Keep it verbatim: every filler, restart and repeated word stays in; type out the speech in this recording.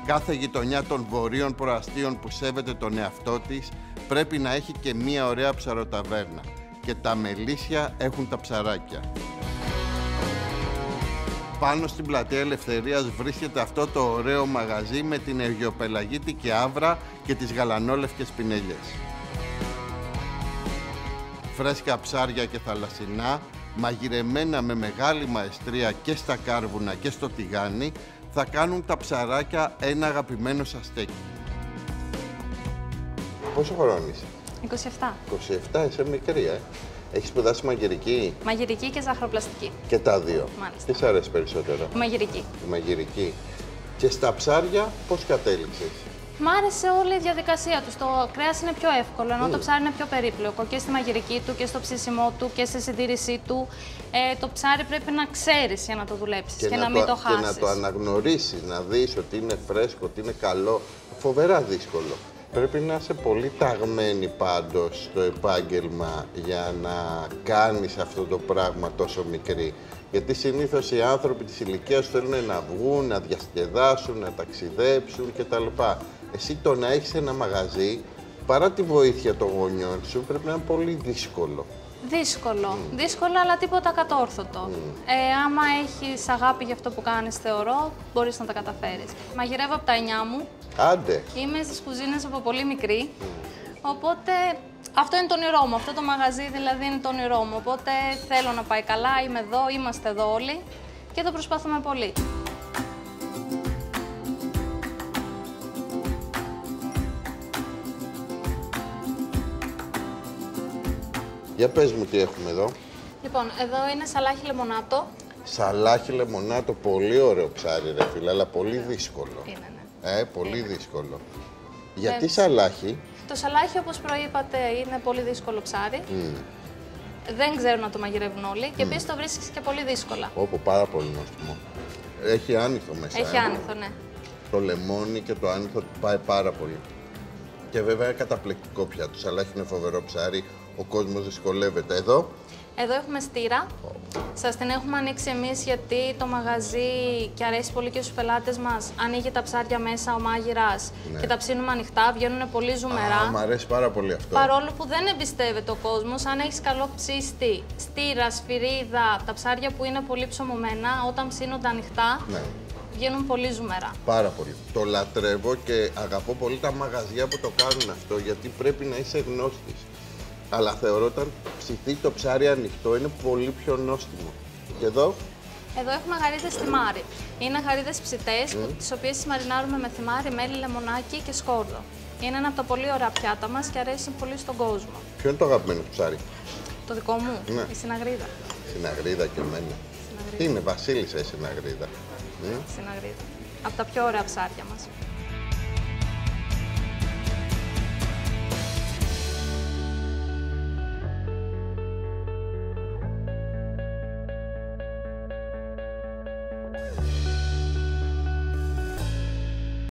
Κάθε γειτονιά των βορείων προαστίων που σέβεται τον εαυτό της πρέπει να έχει και μία ωραία ψαροταβέρνα. Και τα Μελίσια έχουν τα ψαράκια. Πάνω στην πλατεία Ελευθερίας βρίσκεται αυτό το ωραίο μαγαζί με την αιγιοπελαγίτικη άβρα και τις γαλανόλευκες πινέλιες. Φρέσκα ψάρια και θαλασσινά, μαγειρεμένα με μεγάλη μαεστρία και στα κάρβουνα και στο τηγάνι, θα κάνουν τα ψαράκια ένα αγαπημένο σας στέκι. Πόσο χρόνο είσαι? είκοσι επτά. είκοσι επτά, είσαι μικρή, ε. Έχεις σπουδάσει μαγειρική? Μαγειρική και ζαχαροπλαστική. Και τα δύο. Μάλιστα. Τι σ' αρέσει περισσότερο? Η μαγειρική. Η μαγειρική. Και στα ψάρια πώς κατέληξες? Μ' άρεσε όλη η διαδικασία του. Το κρέας είναι πιο εύκολο, ενώ mm. το ψάρι είναι πιο περίπλοκο και στη μαγειρική του και στο ψήσιμό του και στη συντήρησή του. Ε, το ψάρι πρέπει να ξέρεις για να το δουλέψεις και, και να, να μην το, το χάσεις. Και να το αναγνωρίσεις, να δεις ότι είναι φρέσκο, ότι είναι καλό. Φοβερά δύσκολο. Πρέπει να είσαι πολύ ταγμένη πάντως στο επάγγελμα για να κάνεις αυτό το πράγμα τόσο μικρή. Γιατί συνήθως οι άνθρωποι της ηλικίας θέλουν να βγουν, να διασκεδάσουν, να ταξιδέψουν κτλ. Εσύ το να έχεις ένα μαγαζί, παρά τη βοήθεια των γονιών σου, πρέπει να είναι πολύ δύσκολο. Δύσκολο. Mm. Δύσκολο, αλλά τίποτα κατόρθωτο. Mm. Ε, άμα έχεις αγάπη για αυτό που κάνεις, θεωρώ, μπορείς να τα καταφέρεις. Μαγειρεύω από τα εννιά μου. Άντε. Είμαι στις κουζίνες από πολύ μικρή. Mm. Οπότε αυτό είναι το όνειρό μου. Αυτό το μαγαζί δηλαδή είναι το όνειρό μου. Οπότε θέλω να πάει καλά. Είμαι εδώ, είμαστε εδώ όλοι και το προσπαθούμε πολύ. Για πες μου τι έχουμε εδώ. Λοιπόν, εδώ είναι σαλάχι λεμονάτο. Σαλάχι λεμονάτο, πολύ ωραίο ψάρι ρε φίλε, αλλά πολύ δύσκολο. Είναι, ναι. Ε, πολύ είναι. δύσκολο. Γιατί ε, σαλάχι? Το σαλάχι, όπως προείπατε, είναι πολύ δύσκολο ψάρι. Mm. Δεν ξέρουν να το μαγειρεύουν όλοι mm. και επίσης το βρίσκεις και πολύ δύσκολα. Όπο, πάρα πολύ νόστιμο. Έχει άνηθο μέσα. Έχει ε. άνηθο, ναι. Το λεμόνι και το άνηθο πάει πάρα πολύ. Και βέβαια καταπληκτικό πια. Το σαλάχι είναι φοβερό ψάρι. Ο κόσμος δυσκολεύεται. Εδώ. Εδώ έχουμε στήρα. Oh. Σας την έχουμε ανοίξει εμείς γιατί το μαγαζί και αρέσει πολύ και στους πελάτες μας. Ανοίγει τα ψάρια μέσα ο μάγειρας ναι. και τα ψήνουμε ανοιχτά, βγαίνουν πολύ ζουμερά. Ah, μ' αρέσει πάρα πολύ αυτό. Παρόλο που δεν εμπιστεύεται ο κόσμος, αν έχεις καλό ψήστη, στήρα, σφυρίδα, τα ψάρια που είναι πολύ ψωμωμένα, όταν ψήνονται ανοιχτά, ναι. βγαίνουν πολύ ζουμερά. Πάρα πολύ. Το λατρεύω και αγαπώ πολύ τα μαγαζιά που το κάνουν αυτό, γιατί πρέπει να είσαι γνώστης. Αλλά θεωρώ όταν ψηθεί το ψάρι ανοιχτό είναι πολύ πιο νόστιμο. Και εδώ. Εδώ έχουμε γαρίδες θυμάρι. Είναι γαρίδες ψητές, mm. τις οποίες μαρινάρουμε με θυμάρι, μέλι, λεμονάκι και σκόρδο. Είναι ένα από τα πολύ ωραία πιάτα μας και αρέσει πολύ στον κόσμο. Ποιο είναι το αγαπημένο ψάρι? Το δικό μου, ναι. η συναγρίδα. Συναγρίδα και εμένα. Τι είναι, βασίλισσα η συναγρίδα. Συναγρίδα. Από τα πιο ωραία ψάρια μας.